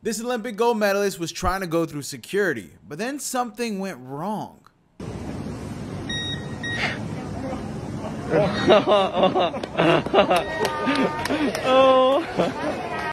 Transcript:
This Olympic gold medalist was trying to go through security, but then something went wrong. Oh.